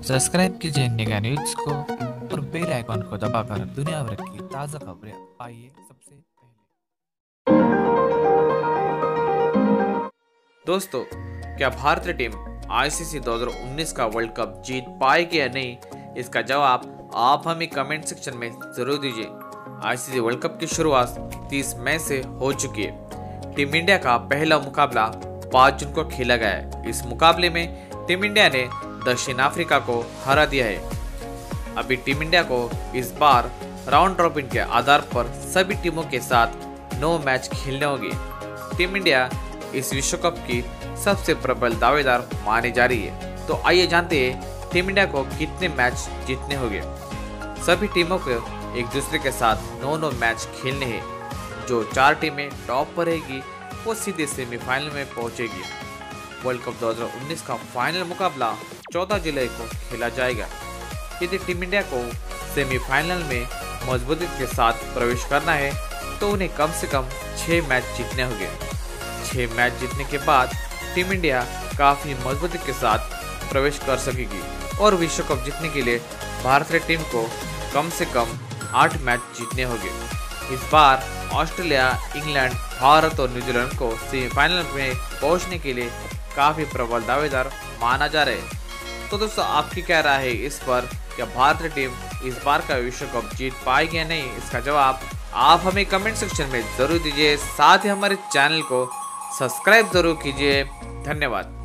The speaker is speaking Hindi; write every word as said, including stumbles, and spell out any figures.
सब्सक्राइब कीजिए नेगा न्यूज को और बेल आइकॉन को दबाकर दुनिया भर की ताज़ा खबरें पाइए सबसे पहले। दोस्तों, क्या भारतीय टीम आईसीसी दो हज़ार उन्नीस का वर्ल्ड कप जीत पाएगी या नहीं, इसका जवाब आप हमें कमेंट सेक्शन में जरूर दीजिए। आईसीसी वर्ल्ड कप की शुरुआत तीस मई से हो चुकी है। टीम इंडिया का पहला मुकाबला पाँच जून को खेला गया है। इस मुकाबले में टीम इंडिया ने दक्षिण अफ्रीका को हरा दिया है। अभी टीम इंडिया को इस बार राउंड रॉबिन के आधार पर सभी टीमों के साथ नौ मैच खेलने होंगे। टीम इंडिया इस विश्व कप की सबसे प्रबल दावेदार मानी जा रही है। तो आइए जानते हैं टीम इंडिया को कितने मैच जीतने होंगे। सभी टीमों को एक दूसरे के साथ नौ नौ मैच खेलने हैं। जो चार टीमें टॉप पर रहेगी वो सीधे सेमीफाइनल में पहुंचेगी। वर्ल्ड कप दो हज़ार उन्नीस का फाइनल मुकाबला चौदह जुलाई को खेला जाएगा। यदि टीम इंडिया को सेमीफाइनल में मजबूती के साथ प्रवेश करना है तो उन्हें कम से कम छह मैच जीतने होंगे। छह मैच जीतने के बाद टीम इंडिया काफी मजबूती के साथ प्रवेश कर सकेगी और विश्व कप जीतने के लिए भारतीय टीम को कम से कम आठ मैच जीतने होंगे। इस बार ऑस्ट्रेलिया, इंग्लैंड, भारत और न्यूजीलैंड को सेमीफाइनल में पहुंचने के लिए काफी प्रबल दावेदार माना जा रहा है। तो दोस्तों, आपकी क्या राय है इस पर? क्या भारतीय टीम इस बार का विश्व कप जीत पाएगी या नहीं, इसका जवाब आप हमें कमेंट सेक्शन में जरूर दीजिए। साथ ही हमारे चैनल को सब्सक्राइब जरूर कीजिए। धन्यवाद।